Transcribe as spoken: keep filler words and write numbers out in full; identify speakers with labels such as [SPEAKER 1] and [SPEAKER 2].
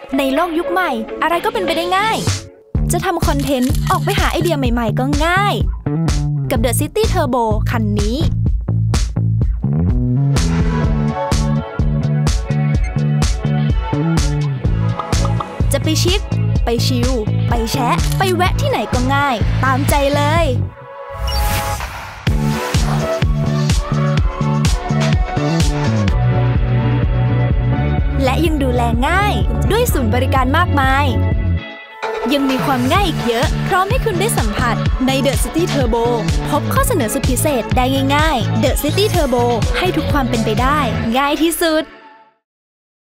[SPEAKER 1] ในโลกยุคใหม่อะไรก็เป็นไปได้ง่ายจะทำคอนเทนต์ออกไปหาไอเดียใหม่ๆก็ง่ายกับ The City Turbo คันนี้จะไปชิคไปชิลไปแชะไปแวะที่ไหนก็ง่ายตามใจเลยและยังดูแลง่ายด้วยศูนย์บริการมากมายยังมีความง่ายอีกเยอะพร้อมให้คุณได้สัมผัสใน The City Turbo พบข้อเสนอสุดพิเศษได้ง่ายๆ The City Turbo ให้ทุกความเป็นไปได้ง่ายที่สุด